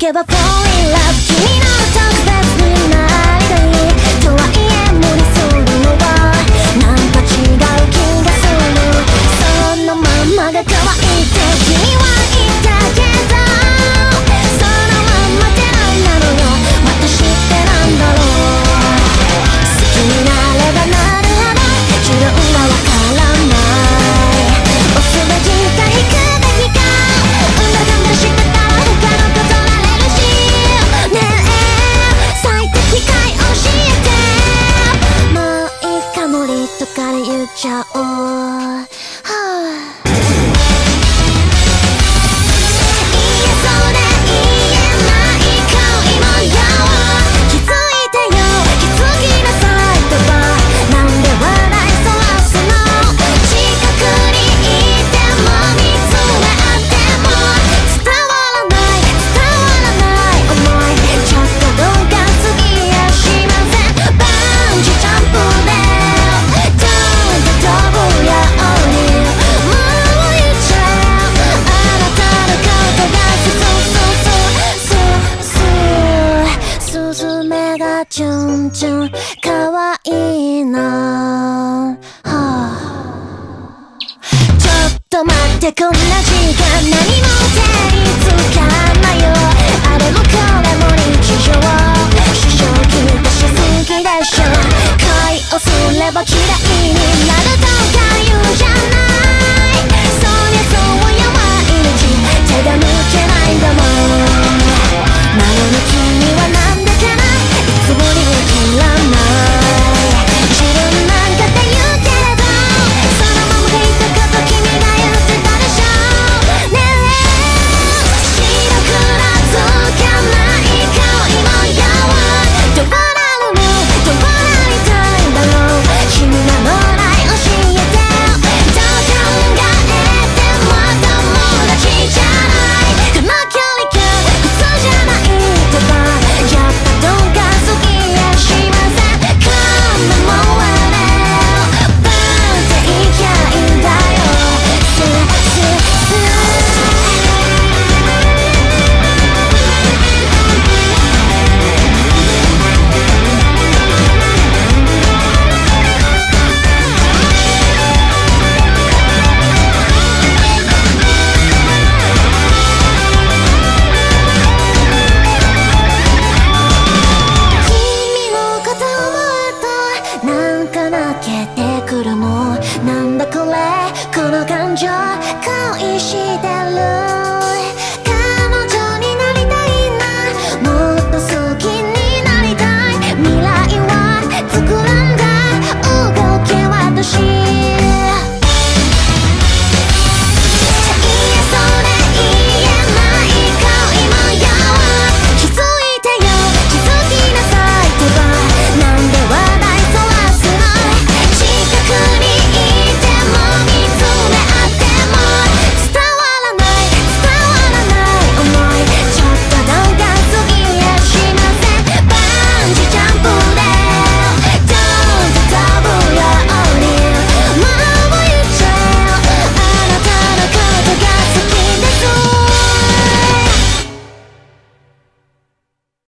けば fall in love 君の特別になりたいとはいえ無理するのはなんか違う気がするそのまんまが可愛いって君は言ったけどそのまんまってなんなのよ私ってなんだろう好きになればなるほど自分がわからない押すべきか引くべきかうんだかんだしてたら他のことなれるしねえ最適解教えてもういいか無理とかで言っちゃおう、はあチュンチュンかわいいな、はあ、ちょっと待ってこんな時間何も手につかないよあれもこれも日常支障きっとしすぎでしょ恋をすれば嫌いになるとか言うじゃないそりゃそうよ毎日手が抜けないんだもんなのに君はなんだかないつもりを切らない自分なんかって言うけれどそのままでいたこと君が言ってたでしょねえ白黒つかない恋模様どうなるのどうなりたいんだろう君がもらい教えてどう考えても友達じゃないこの距離感普通じゃないってばやっぱどうか好きやしませんこんなもんはねバーンっていきゃいいんだよススス君のこと思うとなんか泣けてくるのなんだこれこの感